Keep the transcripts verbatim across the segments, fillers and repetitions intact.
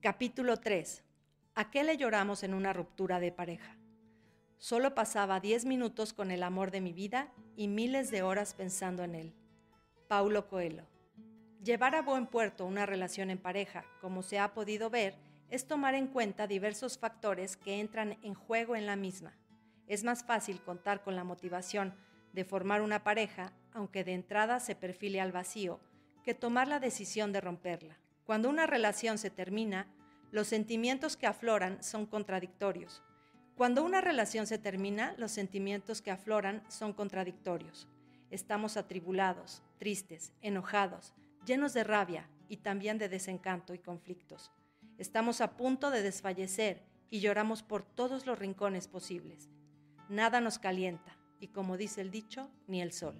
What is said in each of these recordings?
Capítulo tres. ¿A qué le lloramos en una ruptura de pareja? Solo pasaba diez minutos con el amor de mi vida y miles de horas pensando en él. Paulo Coelho. Llevar a buen puerto una relación en pareja, como se ha podido ver, es tomar en cuenta diversos factores que entran en juego en la misma. Es más fácil contar con la motivación de formar una pareja, aunque de entrada se perfile al vacío, que tomar la decisión de romperla. Cuando una relación se termina, los sentimientos que afloran son contradictorios. Cuando una relación se termina, los sentimientos que afloran son contradictorios. Estamos atribulados, tristes, enojados, llenos de rabia y también de desencanto y conflictos. Estamos a punto de desfallecer y lloramos por todos los rincones posibles. Nada nos calienta y, como dice el dicho, ni el sol.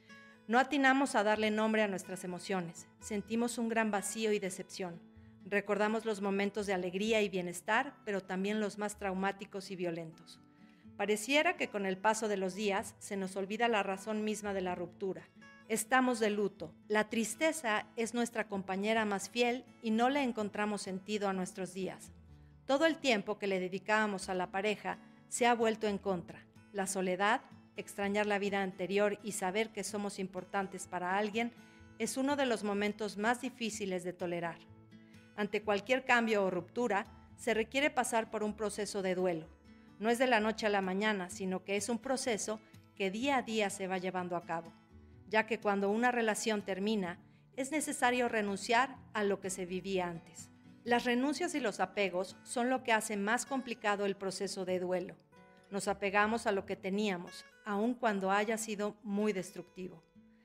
No atinamos a darle nombre a nuestras emociones. Sentimos un gran vacío y decepción. Recordamos los momentos de alegría y bienestar, pero también los más traumáticos y violentos. Pareciera que con el paso de los días se nos olvida la razón misma de la ruptura. Estamos de luto. La tristeza es nuestra compañera más fiel y no le encontramos sentido a nuestros días. Todo el tiempo que le dedicábamos a la pareja se ha vuelto en contra. La soledad, extrañar la vida anterior y saber que somos importantes para alguien es uno de los momentos más difíciles de tolerar. Ante cualquier cambio o ruptura, se requiere pasar por un proceso de duelo. No es de la noche a la mañana, sino que es un proceso que día a día se va llevando a cabo, ya que cuando una relación termina, es necesario renunciar a lo que se vivía antes. Las renuncias y los apegos son lo que hace más complicado el proceso de duelo. Nos apegamos a lo que teníamos, aun cuando haya sido muy destructivo.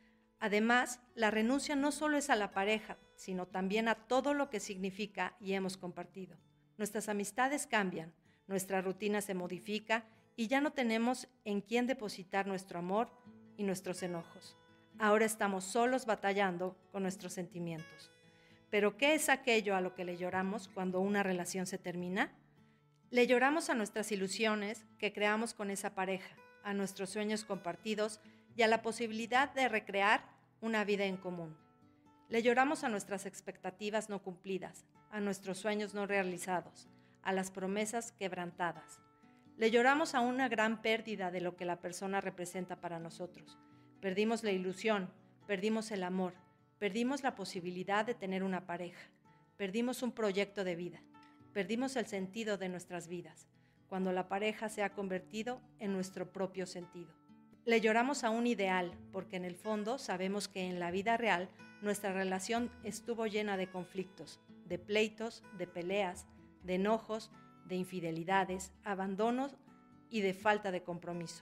Además, la renuncia no solo es a la pareja, sino también a todo lo que significa y hemos compartido. Nuestras amistades cambian, nuestra rutina se modifica y ya no tenemos en quién depositar nuestro amor y nuestros enojos. Ahora estamos solos batallando con nuestros sentimientos. ¿Pero qué es aquello a lo que le lloramos cuando una relación se termina? Le lloramos a nuestras ilusiones que creamos con esa pareja, a nuestros sueños compartidos y a la posibilidad de recrear una vida en común. Le lloramos a nuestras expectativas no cumplidas, a nuestros sueños no realizados, a las promesas quebrantadas. Le lloramos a una gran pérdida de lo que la persona representa para nosotros. Perdimos la ilusión, perdimos el amor, perdimos la posibilidad de tener una pareja, perdimos un proyecto de vida, perdimos el sentido de nuestras vidas, cuando la pareja se ha convertido en nuestro propio sentido. Le lloramos a un ideal, porque en el fondo sabemos que en la vida real nuestra relación estuvo llena de conflictos, de pleitos, de peleas, de enojos, de infidelidades, abandonos y de falta de compromiso.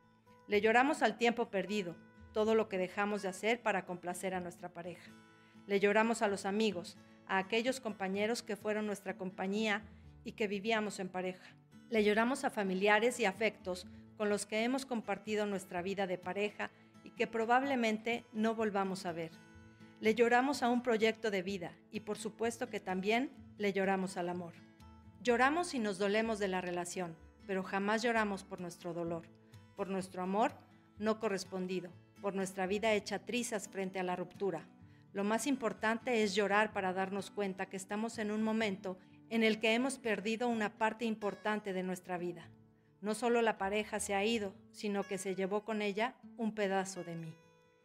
Le lloramos al tiempo perdido, todo lo que dejamos de hacer para complacer a nuestra pareja. Le lloramos a los amigos, a aquellos compañeros que fueron nuestra compañía y que vivíamos en pareja. Le lloramos a familiares y afectos con los que hemos compartido nuestra vida de pareja y que probablemente no volvamos a ver. Le lloramos a un proyecto de vida y por supuesto que también le lloramos al amor. Lloramos y nos dolemos de la relación, pero jamás lloramos por nuestro dolor, por nuestro amor no correspondido, por nuestra vida hecha trizas frente a la ruptura. Lo más importante es llorar para darnos cuenta que estamos en un momento en el que hemos perdido una parte importante de nuestra vida. No solo la pareja se ha ido, sino que se llevó con ella un pedazo de mí.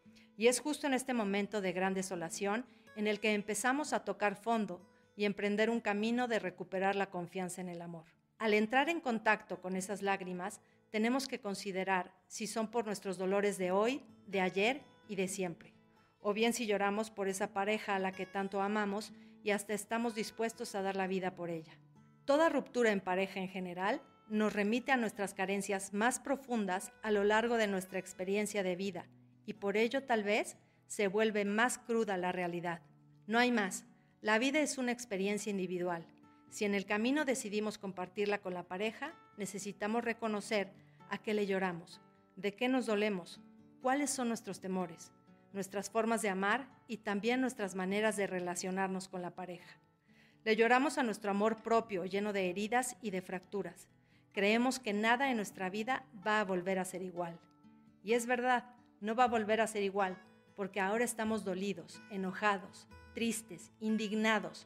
Y es justo en este momento de gran desolación en el que empezamos a tocar fondo y emprender un camino de recuperar la confianza en el amor. Al entrar en contacto con esas lágrimas, tenemos que considerar si son por nuestros dolores de hoy, de ayer y de siempre, o bien si lloramos por esa pareja a la que tanto amamos y hasta estamos dispuestos a dar la vida por ella. Toda ruptura en pareja en general nos remite a nuestras carencias más profundas a lo largo de nuestra experiencia de vida y por ello tal vez se vuelve más cruda la realidad. No hay más, la vida es una experiencia individual. Si en el camino decidimos compartirla con la pareja, necesitamos reconocer a qué le lloramos, de qué nos dolemos, cuáles son nuestros temores, nuestras formas de amar y también nuestras maneras de relacionarnos con la pareja. Le lloramos a nuestro amor propio lleno de heridas y de fracturas. Creemos que nada en nuestra vida va a volver a ser igual. Y es verdad, no va a volver a ser igual, porque ahora estamos dolidos, enojados, tristes, indignados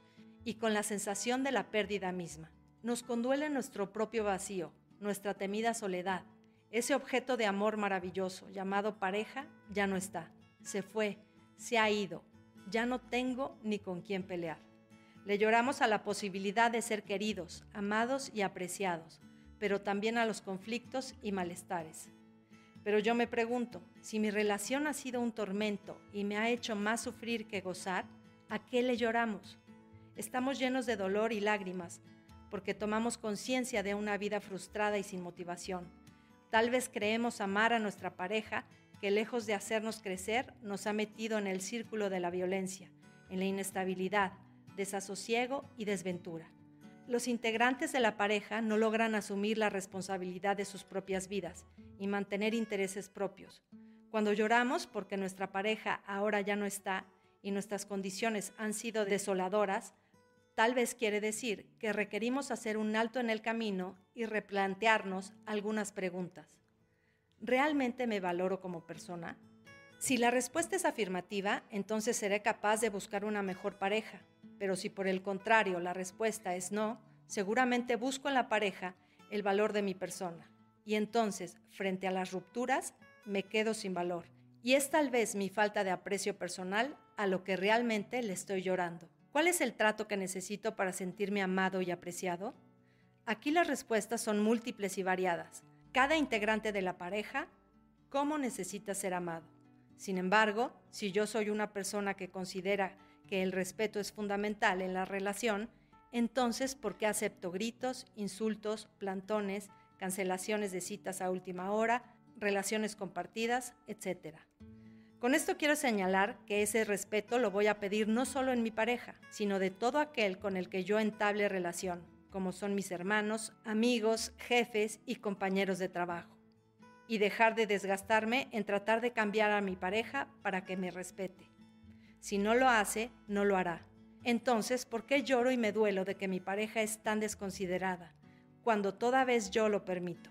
y con la sensación de la pérdida misma. Nos conduele nuestro propio vacío, nuestra temida soledad. Ese objeto de amor maravilloso llamado pareja ya no está, se fue, se ha ido, ya no tengo ni con quién pelear. Le lloramos a la posibilidad de ser queridos, amados y apreciados, pero también a los conflictos y malestares. Pero yo me pregunto, si mi relación ha sido un tormento y me ha hecho más sufrir que gozar, ¿a qué le lloramos? Estamos llenos de dolor y lágrimas, porque tomamos conciencia de una vida frustrada y sin motivación. Tal vez creemos amar a nuestra pareja, que lejos de hacernos crecer, nos ha metido en el círculo de la violencia, en la inestabilidad, desasosiego y desventura. Los integrantes de la pareja no logran asumir la responsabilidad de sus propias vidas y mantener intereses propios. Cuando lloramos porque nuestra pareja ahora ya no está y nuestras condiciones han sido desoladoras, tal vez quiere decir que requerimos hacer un alto en el camino y replantearnos algunas preguntas. ¿Realmente me valoro como persona? Si la respuesta es afirmativa, entonces seré capaz de buscar una mejor pareja. Pero si por el contrario la respuesta es no, seguramente busco en la pareja el valor de mi persona. Y entonces, frente a las rupturas, me quedo sin valor. Y es tal vez mi falta de aprecio personal a lo que realmente le estoy llorando. ¿Cuál es el trato que necesito para sentirme amado y apreciado? Aquí las respuestas son múltiples y variadas. Cada integrante de la pareja, ¿cómo necesita ser amado? Sin embargo, si yo soy una persona que considera que el respeto es fundamental en la relación, entonces ¿por qué acepto gritos, insultos, plantones, cancelaciones de citas a última hora, relaciones compartidas, etcétera? Con esto quiero señalar que ese respeto lo voy a pedir no solo en mi pareja, sino de todo aquel con el que yo entable relación, como son mis hermanos, amigos, jefes y compañeros de trabajo. Y dejar de desgastarme en tratar de cambiar a mi pareja para que me respete. Si no lo hace, no lo hará. Entonces, ¿por qué lloro y me duelo de que mi pareja es tan desconsiderada, cuando toda vez yo lo permito?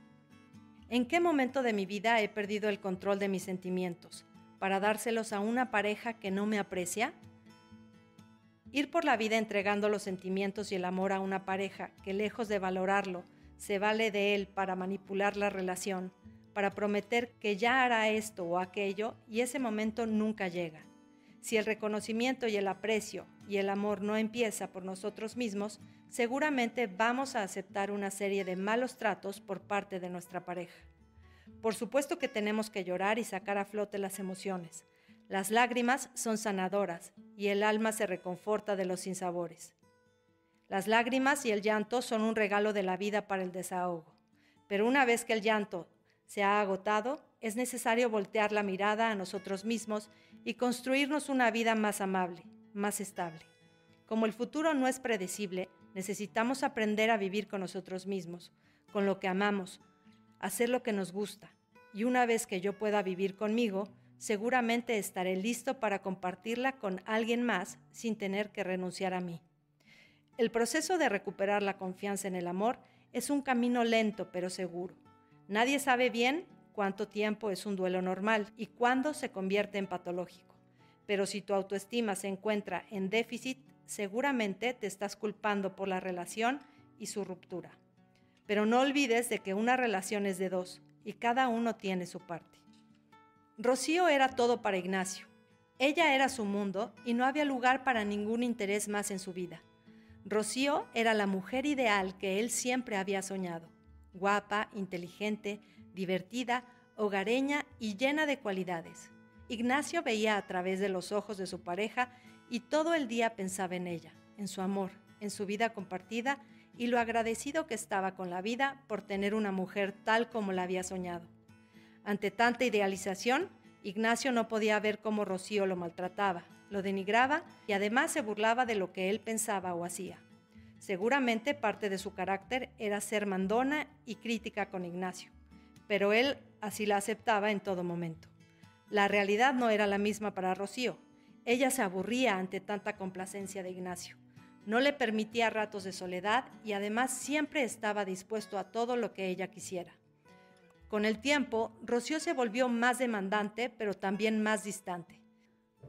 ¿En qué momento de mi vida he perdido el control de mis sentimientos para dárselos a una pareja que no me aprecia? Ir por la vida entregando los sentimientos y el amor a una pareja que, lejos de valorarlo, se vale de él para manipular la relación, para prometer que ya hará esto o aquello, y ese momento nunca llega. Si el reconocimiento y el aprecio y el amor no empieza por nosotros mismos, seguramente vamos a aceptar una serie de malos tratos por parte de nuestra pareja. Por supuesto que tenemos que llorar y sacar a flote las emociones. Las lágrimas son sanadoras y el alma se reconforta de los sinsabores. Las lágrimas y el llanto son un regalo de la vida para el desahogo. Pero una vez que el llanto se ha agotado, es necesario voltear la mirada a nosotros mismos y construirnos una vida más amable, más estable. Como el futuro no es predecible, necesitamos aprender a vivir con nosotros mismos, con lo que amamos, hacer lo que nos gusta. Y una vez que yo pueda vivir conmigo, seguramente estaré listo para compartirla con alguien más sin tener que renunciar a mí. El proceso de recuperar la confianza en el amor es un camino lento pero seguro. Nadie sabe bien cuánto tiempo es un duelo normal y cuándo se convierte en patológico. Pero si tu autoestima se encuentra en déficit, seguramente te estás culpando por la relación y su ruptura. Pero no olvides de que una relación es de dos y cada uno tiene su parte. Rocío era todo para Ignacio. Ella era su mundo y no había lugar para ningún interés más en su vida. Rocío era la mujer ideal que él siempre había soñado. Guapa, inteligente, divertida, hogareña y llena de cualidades. Ignacio veía a través de los ojos de su pareja y todo el día pensaba en ella, en su amor, en su vida compartida y lo agradecido que estaba con la vida por tener una mujer tal como la había soñado. Ante tanta idealización, Ignacio no podía ver cómo Rocío lo maltrataba, lo denigraba y además se burlaba de lo que él pensaba o hacía. Seguramente parte de su carácter era ser mandona y crítica con Ignacio, pero él así la aceptaba en todo momento. La realidad no era la misma para Rocío. Ella se aburría ante tanta complacencia de Ignacio. No le permitía ratos de soledad y además siempre estaba dispuesto a todo lo que ella quisiera. Con el tiempo, Rocío se volvió más demandante, pero también más distante.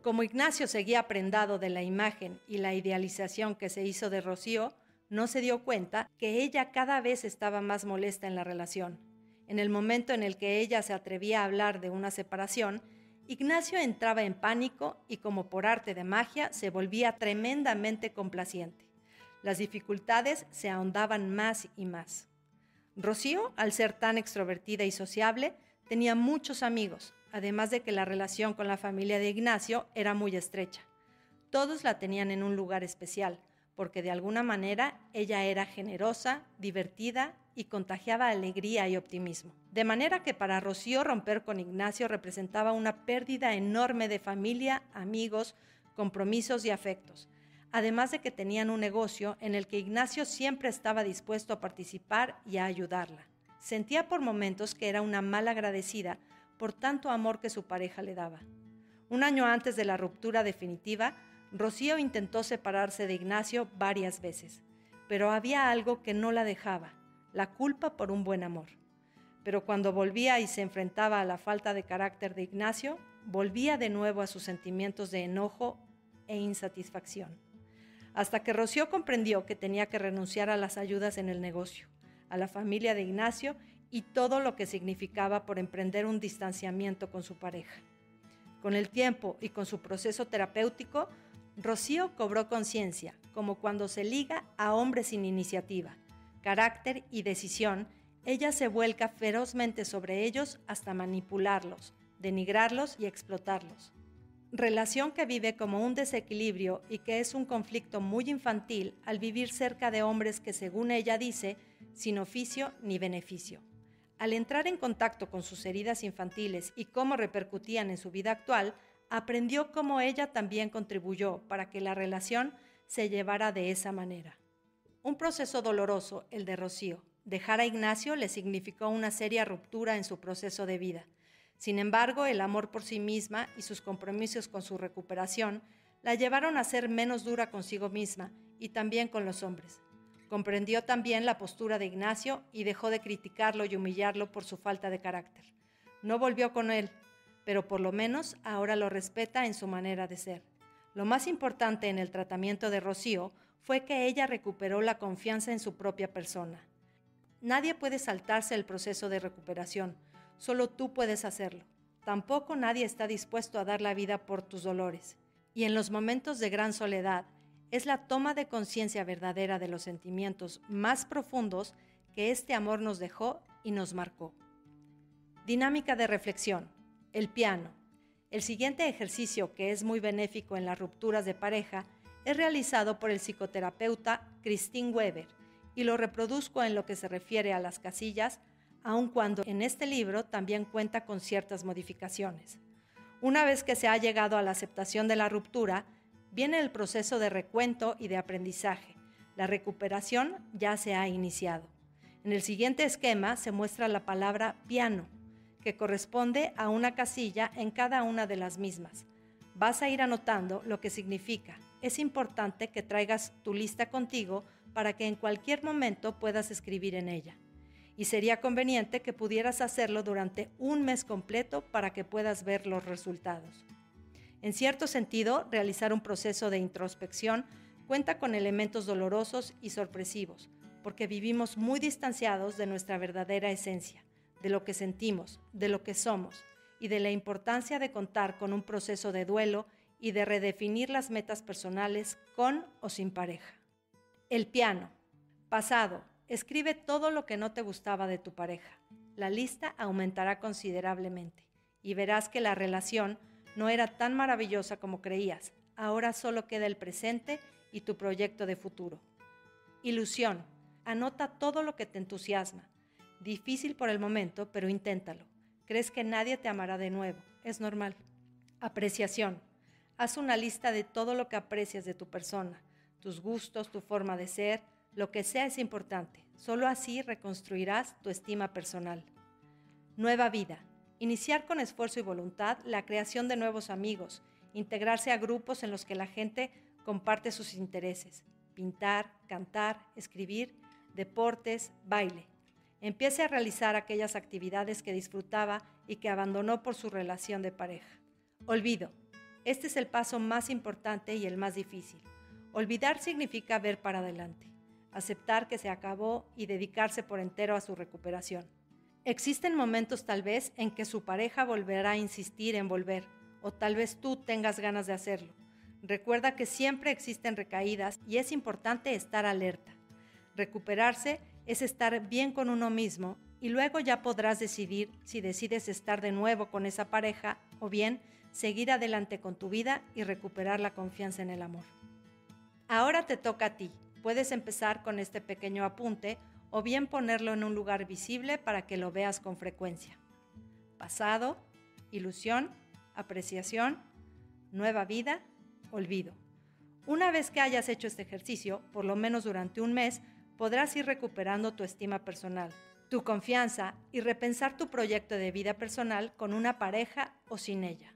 Como Ignacio seguía prendado de la imagen y la idealización que se hizo de Rocío, no se dio cuenta que ella cada vez estaba más molesta en la relación. En el momento en el que ella se atrevía a hablar de una separación, Ignacio entraba en pánico y, como por arte de magia, se volvía tremendamente complaciente. Las dificultades se ahondaban más y más. Rocío, al ser tan extrovertida y sociable, tenía muchos amigos, además de que la relación con la familia de Ignacio era muy estrecha. Todos la tenían en un lugar especial, porque de alguna manera ella era generosa, divertida y contagiaba alegría y optimismo. De manera que para Rocío romper con Ignacio representaba una pérdida enorme de familia, amigos, compromisos y afectos, además de que tenían un negocio en el que Ignacio siempre estaba dispuesto a participar y a ayudarla. Sentía por momentos que era una mal agradecida por tanto amor que su pareja le daba. Un año antes de la ruptura definitiva, Rocío intentó separarse de Ignacio varias veces, pero había algo que no la dejaba, la culpa por un buen amor. Pero cuando volvía y se enfrentaba a la falta de carácter de Ignacio, volvía de nuevo a sus sentimientos de enojo e insatisfacción. Hasta que Rocío comprendió que tenía que renunciar a las ayudas en el negocio, a la familia de Ignacio y todo lo que significaba por emprender un distanciamiento con su pareja. Con el tiempo y con su proceso terapéutico, Rocío cobró conciencia, como cuando se liga a hombres sin iniciativa, carácter y decisión, ella se vuelca ferozmente sobre ellos hasta manipularlos, denigrarlos y explotarlos. Relación que vive como un desequilibrio y que es un conflicto muy infantil al vivir cerca de hombres que, según ella dice, sin oficio ni beneficio. Al entrar en contacto con sus heridas infantiles y cómo repercutían en su vida actual, aprendió cómo ella también contribuyó para que la relación se llevara de esa manera. Un proceso doloroso, el de Rocío. Dejar a Ignacio le significó una seria ruptura en su proceso de vida. Sin embargo, el amor por sí misma y sus compromisos con su recuperación la llevaron a ser menos dura consigo misma y también con los hombres. Comprendió también la postura de Ignacio y dejó de criticarlo y humillarlo por su falta de carácter. No volvió con él, pero por lo menos ahora lo respeta en su manera de ser. Lo más importante en el tratamiento de Rocío fue que ella recuperó la confianza en su propia persona. Nadie puede saltarse el proceso de recuperación, solo tú puedes hacerlo. Tampoco nadie está dispuesto a dar la vida por tus dolores. Y en los momentos de gran soledad, es la toma de conciencia verdadera de los sentimientos más profundos que este amor nos dejó y nos marcó. Dinámica de reflexión. El piano. El siguiente ejercicio, que es muy benéfico en las rupturas de pareja, es realizado por el psicoterapeuta Christine Weber y lo reproduzco en lo que se refiere a las casillas, aun cuando en este libro también cuenta con ciertas modificaciones. Una vez que se ha llegado a la aceptación de la ruptura, viene el proceso de recuento y de aprendizaje. La recuperación ya se ha iniciado. En el siguiente esquema se muestra la palabra piano, que corresponde a una casilla en cada una de las mismas. Vas a ir anotando lo que significa. Es importante que traigas tu lista contigo para que en cualquier momento puedas escribir en ella. Y sería conveniente que pudieras hacerlo durante un mes completo para que puedas ver los resultados. En cierto sentido, realizar un proceso de introspección cuenta con elementos dolorosos y sorpresivos, porque vivimos muy distanciados de nuestra verdadera esencia, de lo que sentimos, de lo que somos, y de la importancia de contar con un proceso de duelo y de redefinir las metas personales con o sin pareja. El piano. Pasado. Escribe todo lo que no te gustaba de tu pareja. La lista aumentará considerablemente y verás que la relación no era tan maravillosa como creías. Ahora solo queda el presente y tu proyecto de futuro. Ilusión. Anota todo lo que te entusiasma. Difícil por el momento, pero inténtalo. Crees que nadie te amará de nuevo. Es normal. Apreciación. Haz una lista de todo lo que aprecias de tu persona, tus gustos, tu forma de ser. Lo que sea es importante. Solo así reconstruirás tu estima personal. Nueva vida. Iniciar con esfuerzo y voluntad la creación de nuevos amigos, integrarse a grupos en los que la gente comparte sus intereses. Pintar, cantar, escribir, deportes, baile. Empiece a realizar aquellas actividades que disfrutaba y que abandonó por su relación de pareja. Olvido. Este es el paso más importante y el más difícil. Olvidar significa ver para adelante, aceptar que se acabó y dedicarse por entero a su recuperación. Existen momentos tal vez en que su pareja volverá a insistir en volver, o tal vez tú tengas ganas de hacerlo. Recuerda que siempre existen recaídas y es importante estar alerta. Recuperarse es estar bien con uno mismo y luego ya podrás decidir si decides estar de nuevo con esa pareja o bien seguir adelante con tu vida y recuperar la confianza en el amor. Ahora te toca a ti. Puedes empezar con este pequeño apunte o bien ponerlo en un lugar visible para que lo veas con frecuencia. Pasado, ilusión, apreciación, nueva vida, olvido. Una vez que hayas hecho este ejercicio, por lo menos durante un mes, podrás ir recuperando tu estima personal, tu confianza y repensar tu proyecto de vida personal con una pareja o sin ella.